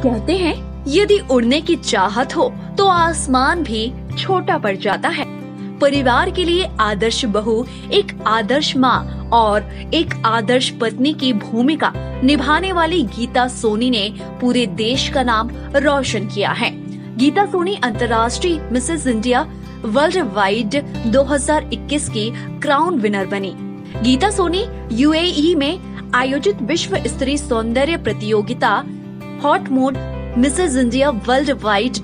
कहते हैं यदि उड़ने की चाहत हो तो आसमान भी छोटा पड़ जाता है। परिवार के लिए आदर्श बहू, एक आदर्श माँ और एक आदर्श पत्नी की भूमिका निभाने वाली गीता सोनी ने पूरे देश का नाम रोशन किया है। गीता सोनी अंतर्राष्ट्रीय मिसेस इंडिया वर्ल्ड वाइड 2021 की क्राउन विनर बनी। गीता सोनी यूएई में आयोजित विश्व स्तरीय सौंदर्य प्रतियोगिता Haut Monde Mrs India worldwide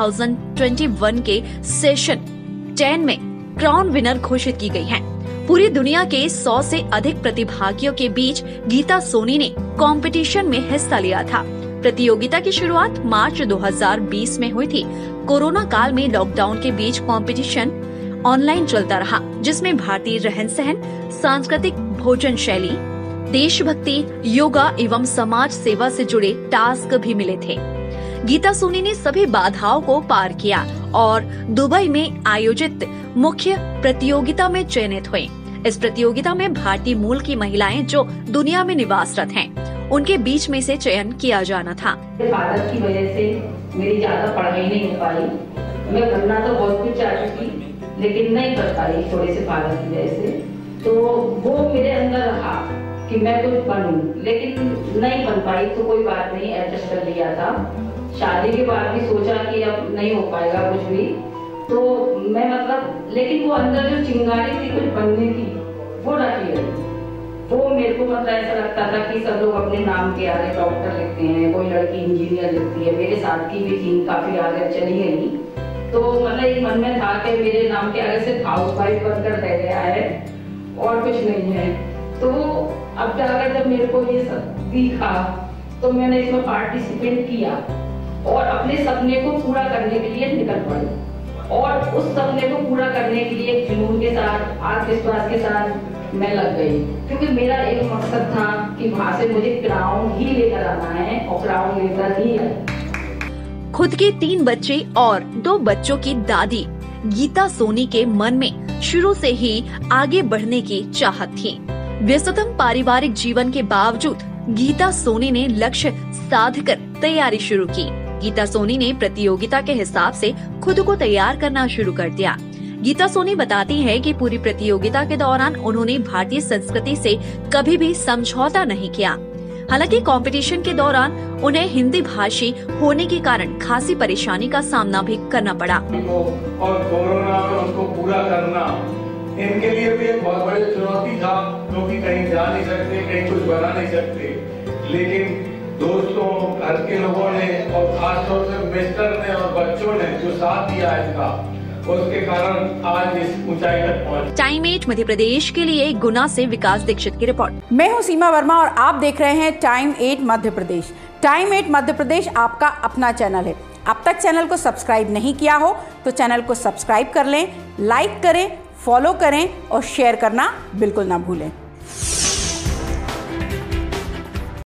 2021 के सेशन 10 में क्राउन विनर घोषित की गई हैं। पूरी दुनिया के 100 से अधिक प्रतिभागियों के बीच गीता सोनी ने कंपटीशन में हिस्सा लिया था। प्रतियोगिता की शुरुआत मार्च 2020 में हुई थी। कोरोना काल में लॉकडाउन के बीच कंपटीशन ऑनलाइन चलता रहा, जिसमें भारतीय रहन सहन, सांस्कृतिक भोजन शैली, देशभक्ति, योगा एवं समाज सेवा से जुड़े टास्क भी मिले थे। गीता सोनी ने सभी बाधाओं को पार किया और दुबई में आयोजित मुख्य प्रतियोगिता में चयनित हुए। इस प्रतियोगिता में भारतीय मूल की महिलाएं जो दुनिया में निवासरत हैं, उनके बीच में से चयन किया जाना था। फादर की वजह से मेरी ज्यादा पढ़ाई नहीं हो पाई। मैं बनना तो बहुत कुछ चाह चुकी, लेकिन नहीं कर पाई थोड़े से फादर की वजह से। तो वो मेरे अंदर रहा कि मैं कुछ बनूं, लेकिन नहीं बन पाई। तो कोई बात नहीं, एडजस्ट कर लिया था। शादी के बाद भी सोचा कि अब नहीं हो पाएगा कुछ भी, तो मैं लेकिन वो अंदर जो चिंगारी थी कुछ बनने की, वो रखी गई। वो मेरे को ऐसा लगता था कि सब लोग अपने नाम के आगे डॉक्टर लिखते हैं, कोई लड़की इंजीनियर लिखती है। मेरे साथ की भी थी, काफी आगे चली गई। तो एक मन में था कि मेरे नाम के आगे सिर्फ हाउस वाइफ बनकर रह गया है और कुछ नहीं है। तो अब जाकर जब मेरे को ये सब दिखा तो मैंने इसमें पार्टिसिपेट किया और अपने सपने को पूरा करने के लिए निकल पड़ी। और उस सपने को पूरा करने के लिए जुनून के साथ, आत्मविश्वास के साथ मैं लग गई, क्योंकि मेरा एक मकसद था कि वहाँ से मुझे क्राउन ही लेकर आना है और क्राउन लेकर ही है। खुद के 3 बच्चे और 2 बच्चों की दादी गीता सोनी के मन में शुरू से ही आगे बढ़ने की चाहत थी। व्यस्ततम पारिवारिक जीवन के बावजूद गीता सोनी ने लक्ष्य साध कर तैयारी शुरू की। गीता सोनी ने प्रतियोगिता के हिसाब से खुद को तैयार करना शुरू कर दिया। गीता सोनी बताती है कि पूरी प्रतियोगिता के दौरान उन्होंने भारतीय संस्कृति से कभी भी समझौता नहीं किया। हालांकि कंपटीशन के दौरान उन्हें हिंदी भाषी होने के कारण खासी परेशानी का सामना भी करना पड़ा। और कोरोना में उसको पूरा करना इनके लिए भी एक बहुत बड़ी चुनौती था, क्योंकि कहीं जा नहीं सकते, कहीं कुछ बना नहीं सकते। लेकिन दोस्तों, घर के लोगों ने और खासतौर से मिस्टर ने और बच्चों ने जो साथ दिया इसका, उसके कारण आज इस ऊंचाई तक पहुंचे। टाइम 8 मध्य प्रदेश के लिए गुना से विकास दीक्षित की रिपोर्ट। मैं हूं सीमा वर्मा और आप देख रहे हैं टाइम 8 मध्य प्रदेश। टाइम 8 मध्य प्रदेश आपका अपना चैनल है। अब तक चैनल को सब्सक्राइब नहीं किया हो तो चैनल को सब्सक्राइब कर लें, लाइक करें, फॉलो करें और शेयर करना बिल्कुल ना भूलें।